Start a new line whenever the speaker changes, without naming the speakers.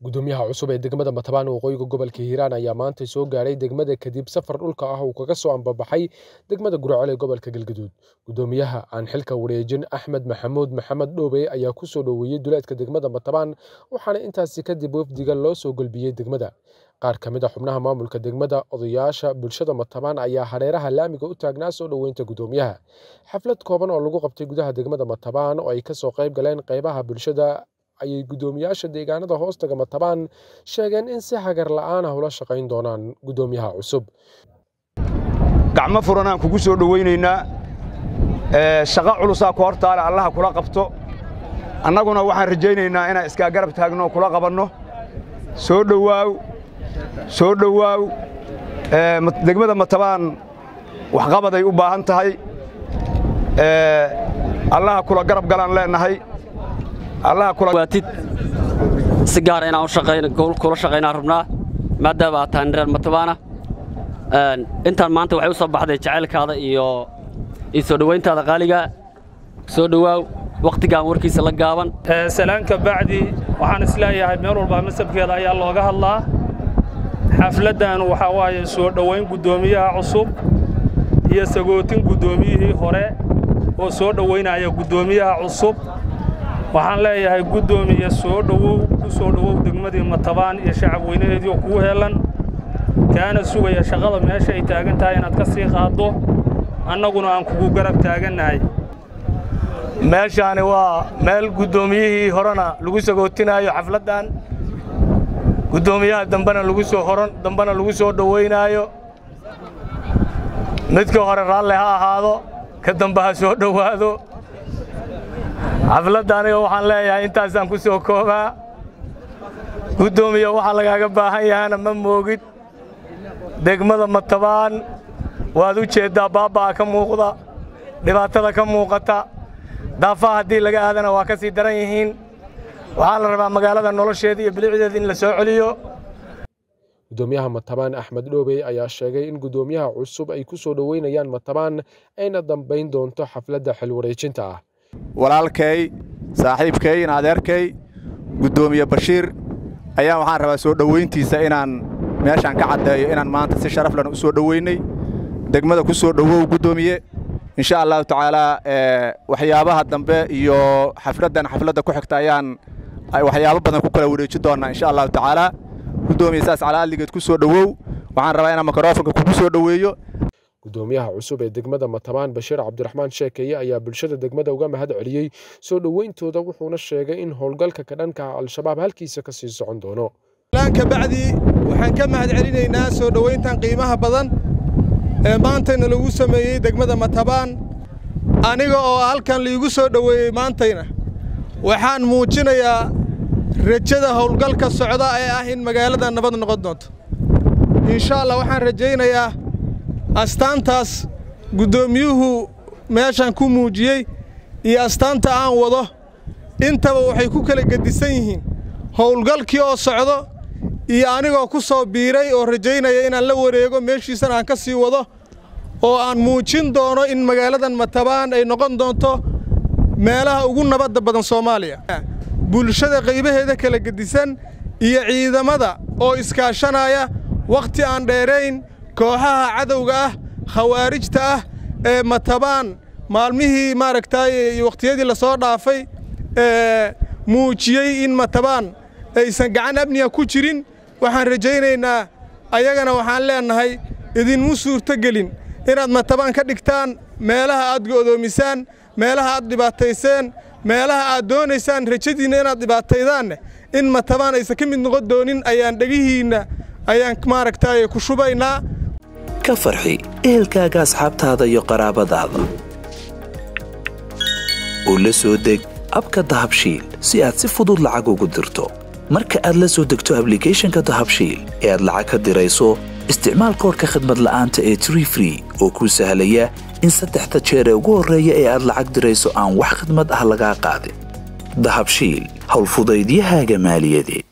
gudoomiyaha cusub ee degmada Matabaan waqooyiga gobolka Hiiraan ayaa maanta soo gaaray degmada kadib safar dhulka ah oo kaga soo ambabaxay degmada Guraceel ee gobolka Galgaduud. Gudoomiyaha aan xilka wareejin Axmed Maxamed Dhoobe ayaa ku soo dhaweeyay duleedka degmada Matabaan waxaana intaasi kadib wafdiga loo soo galbiyay degmada. qaar ka mid ah xubnaha maamulka degmada odayaasha bulshada Matabaan ayaa hareeraha laamiga u taagnaa soo dhaweynta gudoomiyaha. xaflad kooban oo lagu qabtay gudaha degmada Matabaan oo ay ka soo qayb galeen qaybaha bulshada ayay gudoomiyaasha deegaanada hoostaga Matabaan sheegeen in si hagar la'aan ah ula shaqayn doonaan gudoomiyaha cusub.
gacmo furan aan kugu soo dhaweynaynaa shaqo culus ku hortaale Allah kula qabto annaguna waxaan rajaynaynaa inaan iska garab taagno kula qabanno soo dhawaaw degmada Matabaan wax qabaday u baahan tahay Allah kula garab galaan leenahay الله كل وقتي سجارة أنا وشقين كل شقين عربنا مادة بعتان المتبانة أنت ما أنت وحيوصل بعد يجعلك هذا يسودوا أنت هذا غالية سودوا وقت جامورك يسلق جابن
سلام كبعدي وحن سلايا مير والبامسب كذا يا الله جه الله حفلة وحواي سودوين قدومية عصب هي سجوتين قدومية هراء وسودوين على قدومية عصب waxaan leeyahay gudoomiye soo dhawow degmadii Matabaan iyo shacab weynaheedii ku heelan kaana sugaya shaqada meesha ay taagan tahay inaad ka sii qaado annaguna aan kugu garab taaganahay
meeshaani waa meel gudoomiyihii horena lagu sagootinayo xafladan gudoomiyaha dambana lagu soo dhaweynayo midka hore raalli ha ahaado ka dambaha soo dhawaado xafladani waxaan leeyahay intaasaan ku soo koobaa gudoomiye waxa lagaaga baahan yahay ma moogid degmada Matabaan waad u jeedaa baabaa ka muuqda dhibaatada ka muuqata daafaha hadii laga aadana waa ka sii daran yihiin waxa la rabaa magaalada nolosheeda iyo bilicdeeda in la soo celiyo
gudoomiyaha Matabaan Axmed Dhoobe ayaa sheegay in gudoomiyaha cusub ay ku soo dhaweynayaan Matabaan ayna dambeyn doonto xafladda xil wareejinta ah
walaalkay saaxiibkay adeerkay gudoomiye Bashiir ayaa waxaan rabaa soo dhaweyntiisa inaan meeshan ka cadeeyo inaan maanta si sharaf leh u soo dhaweynay degmada ku soo dhawow gudoomiye insha Allah taala waxyaabaha dambe iyo xafladda ku xigta ayaan waxyaabo badan ku kala wareeji doonaa insha Allah taala gudoomiye saas calaaligeed ku soo dhawow waxaan rabaa inaan mikrofoonka ku soo dhaweeyo
gudoomiyaha cusub ee degmada Matabaan Bashiir Cabdiraxmaan Sheekeye ayaa bulshada degmada uga mahad celiyay soo dhaweyntooda wuxuuna sheegay in howlgalka ka dhanka al-shabaab halkiisa ka sii socon doono.
laanka bacdi waxaan ka mahad celinaynaa soo dhaweyntan qiimaha badan ee maantayna lagu sameeyay degmada Matabaan aniga oo halkan liigu soo dhaweeyay maantayna waxaan muujinayaa rajada howlgalka socda ee ah in magaalada nabad noqon doonto insha Allah waxaan rajaynayaa astaantaas gudoomiyuhu meeshan ku muujiyay iyo astaanta aan wado intaba waxay ku kala gedisan yihiin howlgalkii oo socdo iyo anigoo ku soo biiray oo rajaynaya inaan la wareego meeshiisan aan ka sii wado oo aan muujin doono in magaaladan Matabaan ay noqon doonto meelaha ugu nabadda badan Soomaaliya bulshada qaybaheeda kala gedisan iyo ciidamada oo iskaashanaya waqti aan dheerayn kooxaha cadawga ah khawaarijta ah ee Matabaan maalmihii maaragtay waqtiyadii la soo dhaafay muujiyay in Matabaan aysan gacan amniga ku jirin waxaan rajaynaynaa ayagana waxaan leenahay idin suurto gelin inaad Matabaan ka dhigtaan meelaha aad go'doomisaan meelaha aad dhibaatayseen meelaha aad doonaysaan rajadiina inaad dhibaataydaan in Matabaan aysan ka mid noqon doonin ayaan dhagihiina ayaan maaragtay ku shubaynaa
ka farxi ehelkaaga asxaabtaada iyo qaraabadaada oo la soo deg abka Dahabshiil si aad si fudud lacag ugu dirto marka aad la soo degto applicationka Dahabshiil ee aad lacag ka dirayso isticmaal koodka khidmad la'aanta ee Tree oo kuu sahlaya in 3 jeer ee ugu horeeya ee aad lacag dirayso aan wax khidmad ah laga qaadin Dahabshiil hawl fudaydiyahaaga maaliyadeed.